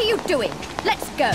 you doing? Let's go.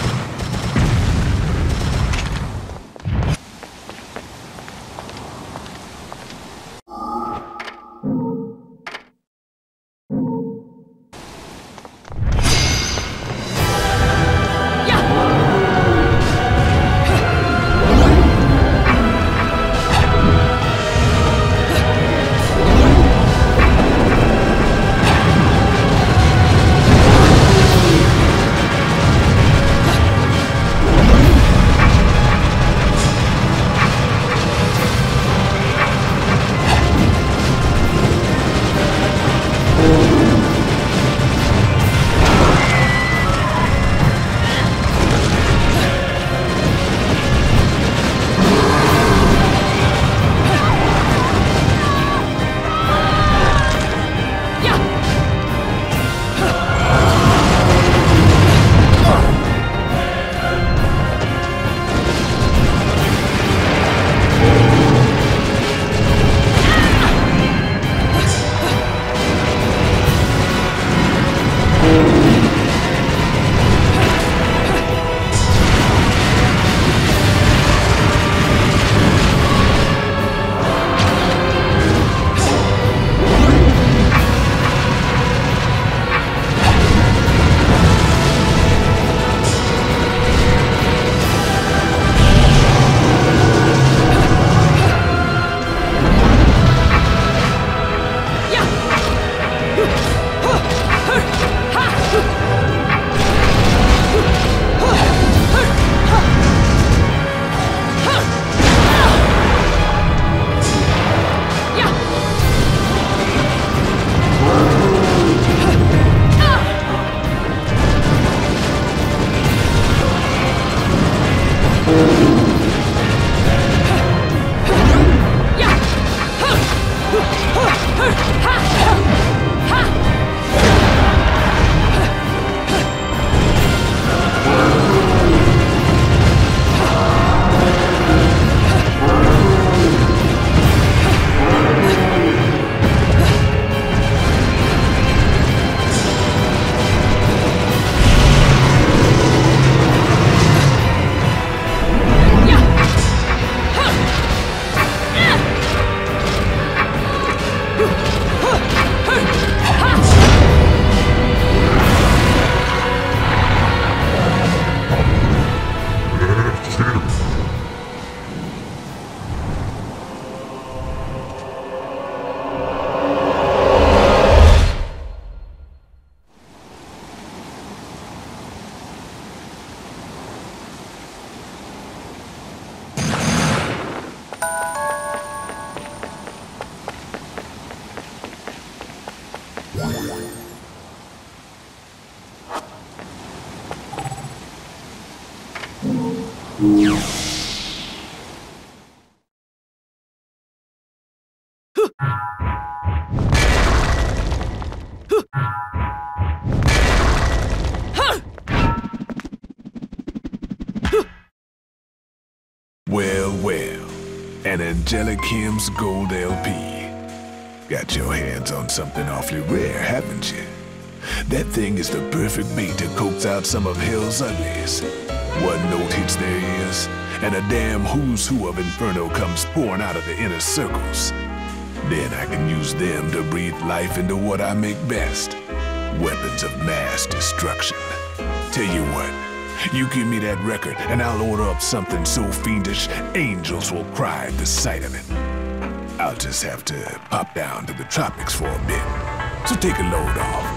Well, well, an Angelic Kim's Gold LP. Got your hands on something awfully rare, haven't you? That thing is the perfect bait to coax out some of hell's uglies. One note hits their ears, and a damn who's who of Inferno comes pouring out of the inner circles. Then I can use them to breathe life into what I make best. Weapons of mass destruction. Tell you what, you give me that record and I'll order up something so fiendish, angels will cry at the sight of it. I'll just have to pop down to the tropics for a bit. So take a load off.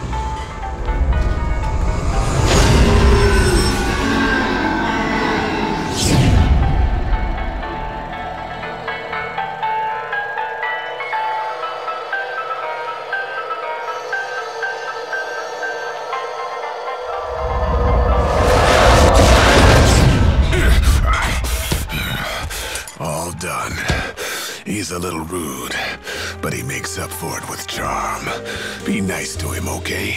Done. He's a little rude, but he makes up for it with charm. Be nice to him, okay?